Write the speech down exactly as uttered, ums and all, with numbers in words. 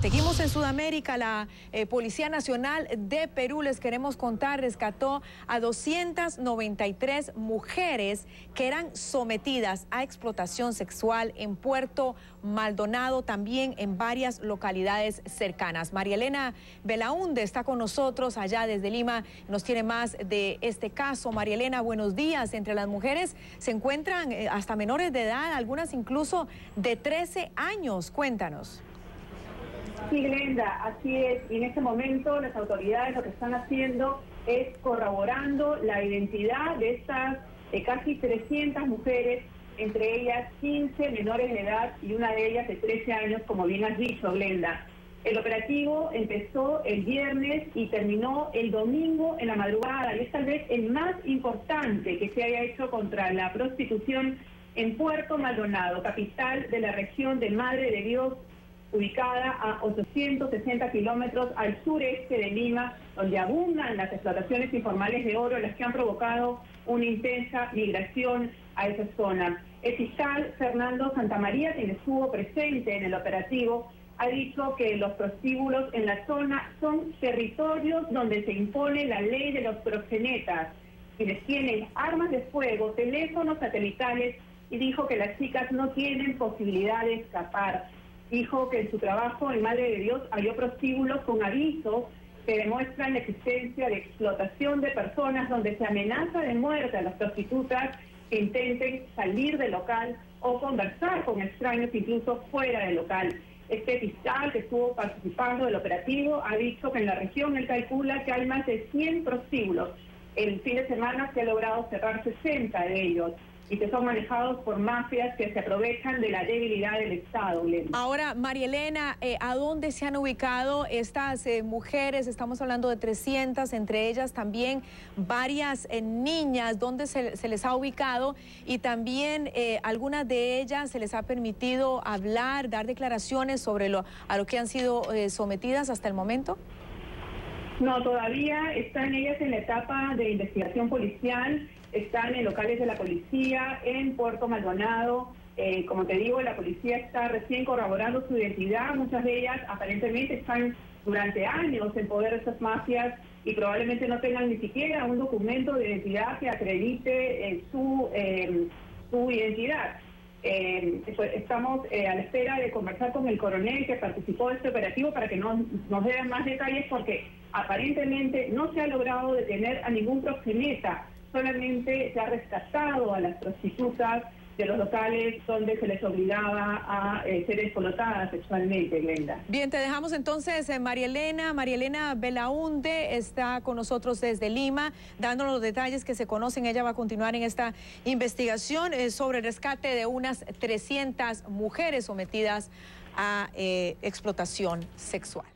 Seguimos en Sudamérica. La eh, Policía Nacional de Perú, les queremos contar, rescató a doscientas noventa y tres mujeres que eran sometidas a explotación sexual en Puerto Maldonado, también en varias localidades cercanas. María Elena Belaúnde está con nosotros allá desde Lima, nos tiene más de este caso. María Elena, buenos días. Entre las mujeres se encuentran eh, hasta menores de edad, algunas incluso de trece años. Cuéntanos. Sí, Glenda, así es. Y en este momento las autoridades lo que están haciendo es corroborando la identidad de estas de casi trescientas mujeres, entre ellas quince menores de edad y una de ellas de trece años, como bien has dicho, Glenda. El operativo empezó el viernes y terminó el domingo en la madrugada, y es tal vez el más importante que se haya hecho contra la prostitución en Puerto Maldonado, capital de la región de Madre de Dios, ubicada a ochocientos sesenta kilómetros al sureste de Lima, donde abundan las explotaciones informales de oro, las que han provocado una intensa migración a esa zona. El fiscal Fernando Santamaría, quien estuvo presente en el operativo, ha dicho que los prostíbulos en la zona son territorios donde se impone la ley de los proxenetas, quienes tienen armas de fuego, teléfonos satelitales, y dijo que las chicas no tienen posibilidad de escapar. Dijo que en su trabajo en Madre de Dios halló prostíbulos con avisos que demuestran la existencia de explotación de personas, donde se amenaza de muerte a las prostitutas que intenten salir del local o conversar con extraños incluso fuera del local. Este fiscal que estuvo participando del operativo ha dicho que en la región él calcula que hay más de cien prostíbulos. El fin de semana se ha logrado cerrar sesenta de ellos, y que son manejados por mafias que se aprovechan de la debilidad del Estado. Glenda. Ahora, María Elena, eh, ¿a dónde se han ubicado estas eh, mujeres? Estamos hablando de trescientas, entre ellas también varias eh, niñas. ¿Dónde se, se les ha ubicado? Y también eh, algunas de ellas se les ha permitido hablar, dar declaraciones sobre lo, a lo que han sido eh, sometidas hasta el momento. No, todavía están ellas en la etapa de investigación policial, están en locales de la policía en Puerto Maldonado. Eh, como te digo, la policía está recién corroborando su identidad. Muchas de ellas aparentemente están durante años en poder de estas mafias y probablemente no tengan ni siquiera un documento de identidad que acredite eh, su, eh, su identidad. Eh, estamos eh, a la espera de conversar con el coronel que participó de este operativo para que nos, nos dé más detalles, porque aparentemente no se ha logrado detener a ningún proxeneta, solamente se ha rescatado a las prostitutas de los locales donde se les obligaba a eh, ser explotadas sexualmente, Glenda. Bien, te dejamos entonces, eh, María Elena. María Elena Belaúnde está con nosotros desde Lima, dándonos los detalles que se conocen. Ella va a continuar en esta investigación eh, sobre el rescate de unas trescientas mujeres sometidas a eh, explotación sexual.